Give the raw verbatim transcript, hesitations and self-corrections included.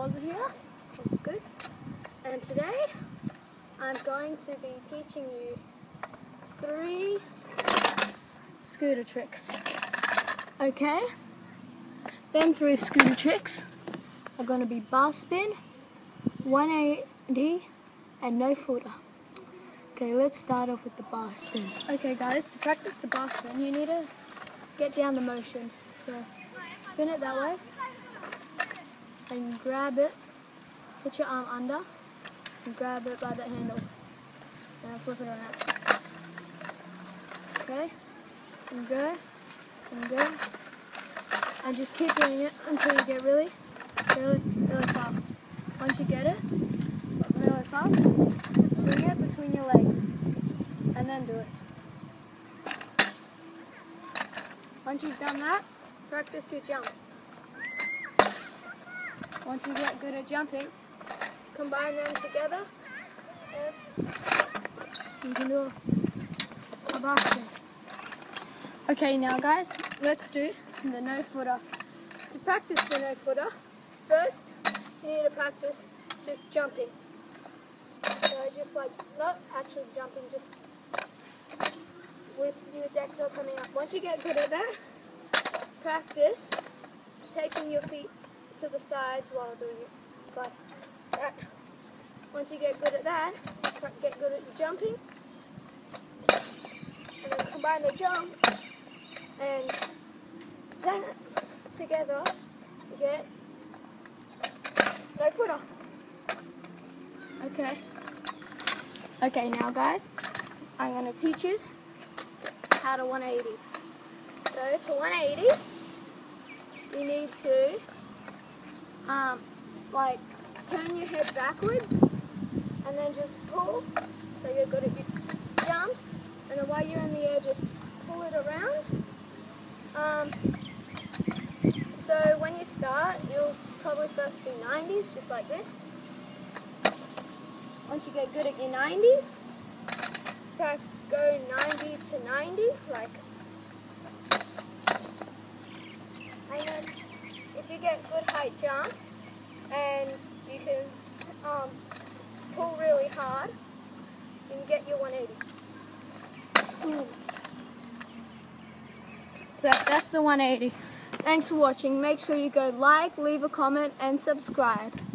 Oz here, or Scoots, and today I'm going to be teaching you three scooter tricks. Okay? Them three scooter tricks are going to be bar spin, one eighty, and no footer. Okay, let's start off with the bar spin. Okay guys, to practice the bar spin, you need to get down the motion. So spin it that way, and grab it, put your arm under, and grab it by the handle, and flip it around. Okay, and go, and go, and just keep doing it until you get really, really, really fast. Once you get it, really fast, swing it between your legs, and then do it. Once you've done that, practice your jumps. Once you get good at jumping, combine them together, and you can do a bar spin. Okay, now guys, let's do the no footer. To practice the no footer, first you need to practice just jumping. So just like, not actually jumping, just with your deck door coming up. Once you get good at that, practice taking your feet to the sides while doing it. It's like that. Once you get good at that, get good at your jumping, and then combine the jump and that together to get no footer. Okay. Okay, now guys, I'm going to teach you how to one eighty. So to one eighty, you need to um, like turn your head backwards and then just pull, so you're good at your jumps, and then while you're in the air just pull it around. Um, so when you start, you'll probably first do nineties, just like this. Once you get good at your nineties, go ninety to ninety, like, and then if you get good height jump and you can um, pull really hard, you can get your one eighty. Ooh. So that's the one eighty. Thanks for watching. Make sure you go like, leave a comment, and subscribe.